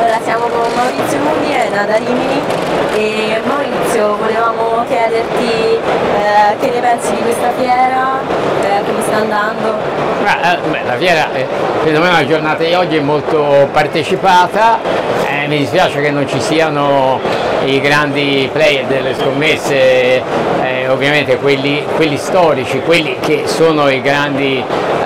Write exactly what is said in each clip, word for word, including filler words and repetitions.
Allora, siamo con Maurizio Mugni, è da Rimini, e Maurizio, volevamo chiederti eh, che ne pensi di questa fiera, eh, come sta andando? Ah, beh, la fiera, eh, secondo me la giornata di oggi è molto partecipata, eh, mi dispiace che non ci siano i grandi player delle scommesse, eh, ovviamente quelli, quelli storici, quelli che sono i grandi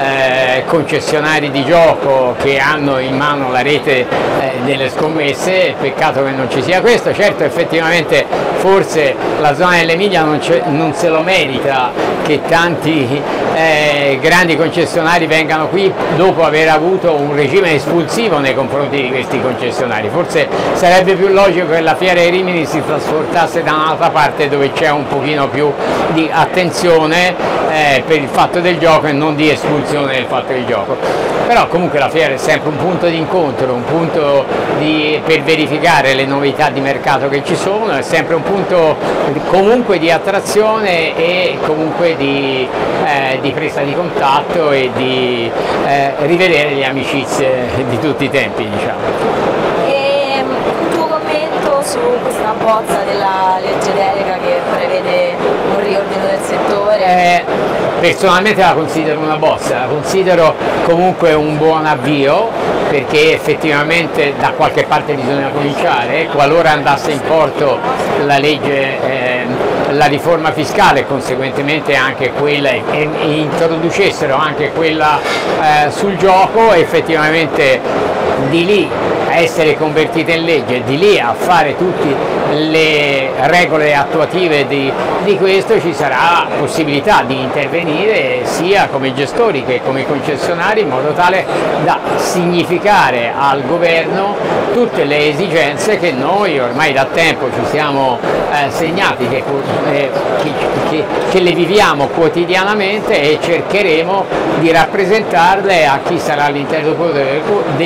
eh, concessionari di gioco che hanno in mano la rete eh, delle scommesse. Peccato che non ci sia questo. Certo, effettivamente forse la zona dell'Emilia non, non se lo merita che tanti eh, grandi concessionari vengano qui dopo aver avuto un regime espulsivo nei confronti di questi concessionari. Forse sarebbe più logico che la fiera di Rimini si trasportasse da un'altra parte dove c'è un pochino più di attenzione eh, per il fatto del gioco e non di espulsione del fatto del gioco. Però comunque la fiera è sempre un punto di incontro, un punto di, per verificare le novità di mercato che ci sono, è sempre un punto comunque di attrazione e comunque di, eh, di presa di contatto e di eh, rivedere le amicizie di tutti i tempi, diciamo. E un tuo commento su questa bozza della legge delega che prevede un riordino del settore? Eh, personalmente la considero una bozza, la considero comunque un buon avvio, perché effettivamente da qualche parte bisogna cominciare. Qualora andasse in porto la legge, eh, la riforma fiscale e conseguentemente anche quella, e, e introducessero anche quella eh, sul gioco, effettivamente di lì a essere convertita in legge, di lì a fare tutte le regole attuative di, di questo, ci sarà possibilità di intervenire sia come gestori che come concessionari, in modo tale da significare al governo tutte le esigenze che noi ormai da tempo ci siamo eh, segnati, che, eh, che, che, che le viviamo quotidianamente, e cercheremo di rappresentarle a chi sarà l'interlocutore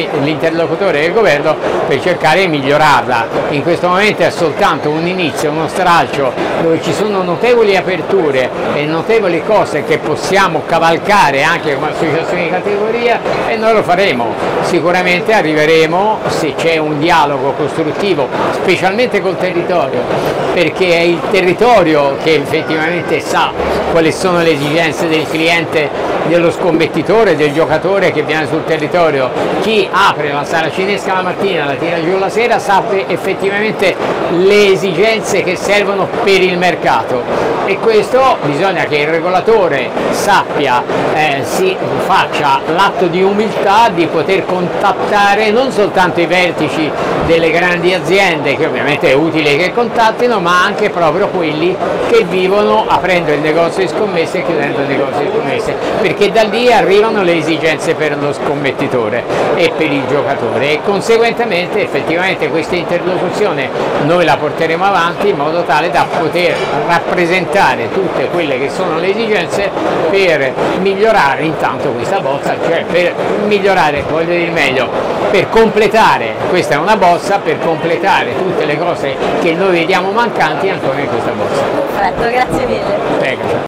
del governo per cercare di migliorarla. In questo momento è soltanto un inizio, uno stralcio dove ci sono notevoli aperture e notevoli cose che possiamo cavalcare anche come associazione di categoria, e noi lo faremo. Sicuramente arriveremo, se c'è un dialogo costruttivo, specialmente col territorio, perché è il territorio che effettivamente sa quali sono le esigenze del cliente, dello scommettitore, del giocatore che viene sul territorio. Chi apre la sala cinesca la mattina, la tira giù la sera, sa effettivamente le esigenze che servono per il mercato, e questo bisogna che il regolatore sappia, eh, si faccia l'atto di umiltà di poter contattare non soltanto i vertici delle grandi aziende, che ovviamente è utile che contattino, ma anche proprio quelli che vivono aprendo il negozio di scommesse e chiudendo il negozio di scommesse, perché da lì arrivano le esigenze per lo scommettitore e per il giocatore, e conseguentemente effettivamente questa interlocuzione noi la porteremo avanti in modo tale da poter rappresentare tutte quelle che sono le esigenze per migliorare intanto questa bozza, cioè per migliorare, voglio dire meglio, per completare, questa è una bozza, per completare tutte le cose che noi vediamo mancanti ancora in questa bozza. Perfetto, grazie mille. Prego.